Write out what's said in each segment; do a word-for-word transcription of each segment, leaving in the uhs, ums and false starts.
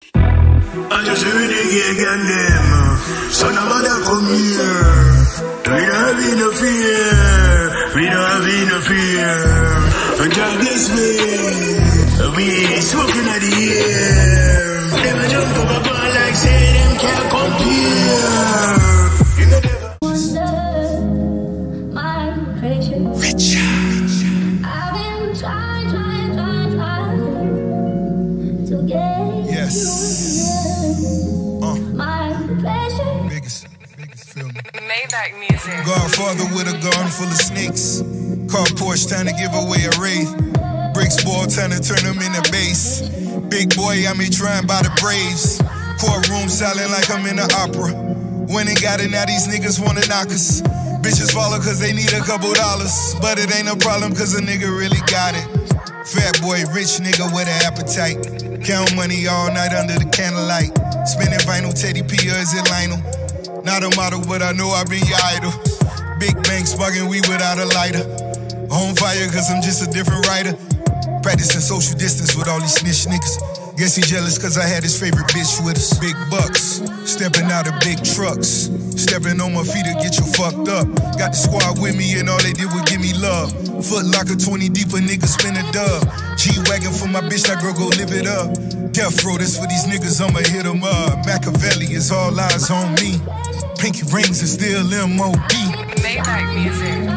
I just heard they get gun them. So nobody come here. We don't have no fear. We don't have no fear. And God bless me. We smoking at the air. Never jump up a ball like say them can't compare. You know never wonder my pressure. Richer. I've been trying, trying, trying, trying to get yes. you uh. my pleasure. Biggest, biggest film. Maybach music. Godfather with a garden full of snakes. Car Porsche trying to give away a wraith. Bricks ball trying to turn them into base. Big boy, I mean trying by the Braves. Courtroom silent like I'm in the opera. When they got it, now these niggas wanna knock us. Bitches follow cause they need a couple dollars. But it ain't no problem cause a nigga really got it. Fat boy, rich nigga with an appetite. Count money all night under the candlelight. Spinning vinyl, Teddy P or is it Lionel? Not a model, but I know I've been your idol. Big bank smuggling weed without a lighter. On fire cause I'm just a different writer. Practicing social distance with all these snitch niggas. Guess he jealous cause I had his favorite bitch with us. Big bucks, stepping out of big trucks. Stepping on my feet to get you fucked up. Got the squad with me and all they did was give me love. Foot locker twenty deep, a nigga spin a dub. G-Wagon for my bitch, that girl go live it up. Death row, this for these niggas, I'ma hit them up. Machiavelli is all eyes on me. Pinky rings is still M O B. Maybach music.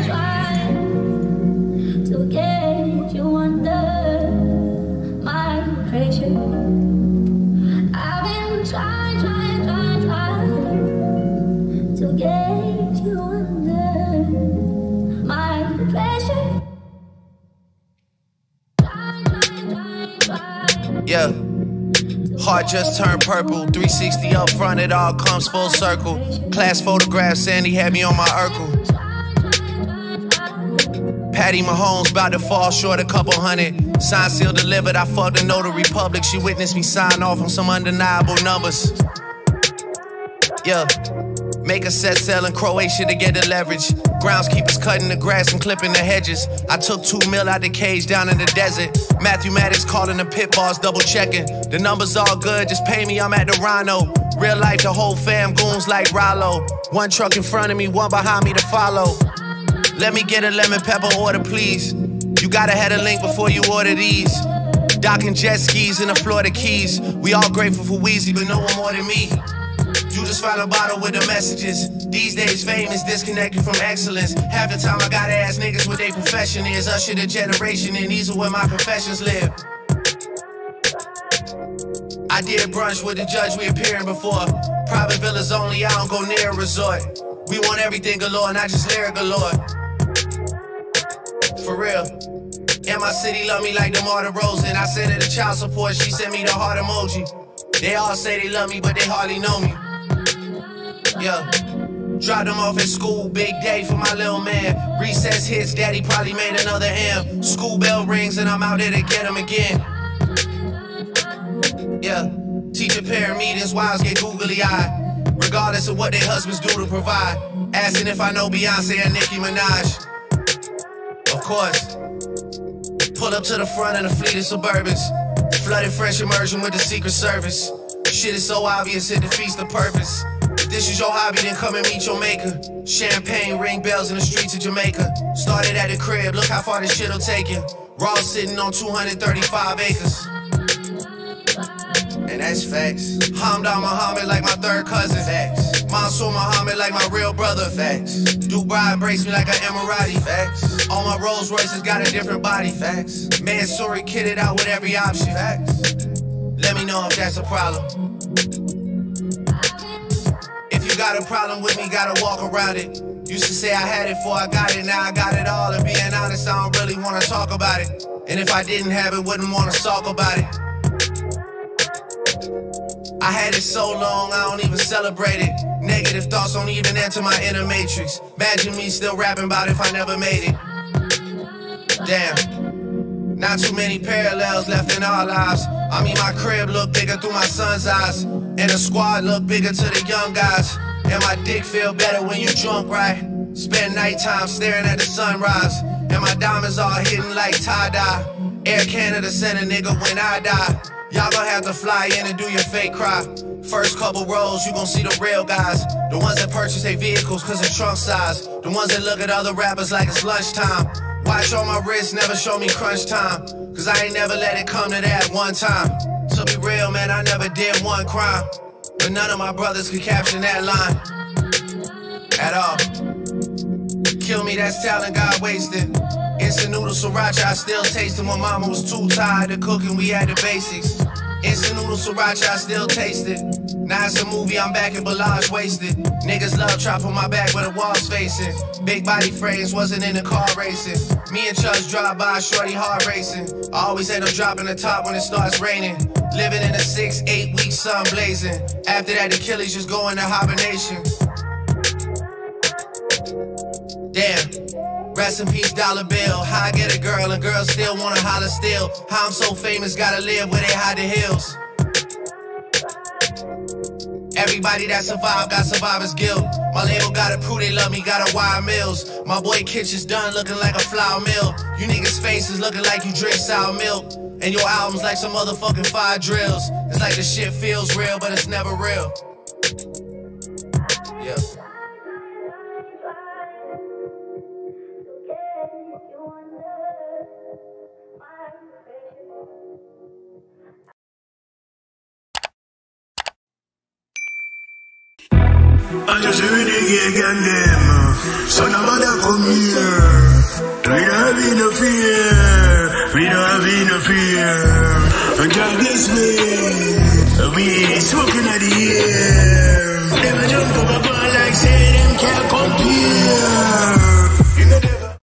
To get you under my pressure. I've been trying, trying, trying, trying to get you under my pressure. Trying, trying, trying, trying. Yeah. Heart just turned purple, three sixty up front, it all comes full circle. Class photograph, Sandy had me on my Urkel. Patty Mahomes about to fall short a couple hundred. Sign seal delivered, I fucked a notary public. She witnessed me sign off on some undeniable numbers. Yeah. Make a set sail in Croatia to get the leverage. Groundskeepers cutting the grass and clipping the hedges. I took two mil out the cage down in the desert. Matthew Maddox calling the pit boss, double checking. The numbers all good, just pay me, I'm at the Rhino. Real life, the whole fam goons like Rollo. One truck in front of me, one behind me to follow. Let me get a lemon pepper order, please. You gotta have a link before you order these. Docking jet skis in the Florida Keys. We all grateful for Weezy, but no one more than me. You just found a bottle with the messages. These days fame is disconnected from excellence. Half the time I gotta ask niggas what their profession is. Usher the generation and these are where my professions live. I did brunch with the judge we appearing before. Private villas only, I don't go near a resort. We want everything galore, not just lyric galore. For real. And my city love me like DeMar DeRozan. I sent her the child support, she sent me the heart emoji. They all say they love me, but they hardly know me. Yeah. Dropped them off at school, big day for my little man. Recess hits, daddy probably made another M. School bell rings and I'm out there to get him again. Yeah. Teacher parent meetings, wives get googly eyed. Regardless of what their husbands do to provide. Asking if I know Beyonce and Nicki Minaj. Of course. Pull up to the front of the fleet of Suburbans. Flooded fresh immersion with the Secret Service. Shit is so obvious it defeats the purpose. If this is your hobby, then come and meet your maker. Champagne ring bells in the streets of Jamaica. Started at the crib, look how far this shit'll take you. Raw sitting on two hundred thirty-five acres. And that's facts. Hamdan Muhammad like my third cousin. Facts. Mansour Muhammad like my real brother. Facts. Dubai embraced me like an Emirati. Facts. All my Rolls Royces got a different body. Facts. Mansouri kitted out with every option. Facts. Let me know if that's a problem. If you got a problem with me, gotta walk around it. Used to say I had it before I got it, now I got it all. And being honest, I don't really wanna talk about it. And if I didn't have it, wouldn't wanna talk about it. I had it so long, I don't even celebrate it. Negative thoughts don't even enter my inner matrix. Imagine me still rapping about if I never made it. Damn. Not too many parallels left in our lives. I mean, my crib look bigger through my son's eyes. And the squad look bigger to the young guys. And my dick feel better when you drunk, right? Spend nighttime staring at the sunrise. And my diamonds all hidden like tie-dye. Air Canada sent a nigga when I die. Y'all gon' have to fly in and do your fake cry. First couple rows, you gon' see the real guys. The ones that purchase their vehicles cause of trunk size. The ones that look at other rappers like it's lunchtime. Watch on my wrist, never show me crunch time. Cause I ain't never let it come to that one time. To be real, man, I never did one crime. But none of my brothers could caption that line at all. Kill me, that's talent God wasted. Instant noodle sriracha, I still taste it. When mama was too tired of cooking, we had the basics. Instant noodle sriracha, I still taste it. Now it's a movie, I'm back in Bellage wasted. Niggas love trap on my back where the walls facing. Big body frames, wasn't in the car racing. Me and Chubbs drive by, shorty hard racing. I always end up dropping the top when it starts raining. Living in a six, eight week sun blazing. After that, the Achilles just go into hibernation. Damn. Rest in peace, dollar bill. How I get a girl and girls still wanna holler still. How I'm so famous, gotta live where they hide the hills. Everybody that survived got survivor's guilt. My label gotta prove they love me, gotta wire mills. My boy Kitchen's done looking like a flour mill. You niggas' faces looking like you drink sour milk. And your album's like some motherfucking fire drills. It's like the shit feels real, but it's never real. Yeah. I just heard the gig and them. So nobody come here. We don't have no fear. We don't have no fear. And God bless me. We smoking at the air. Never jump up a bar like say them can't compare. You know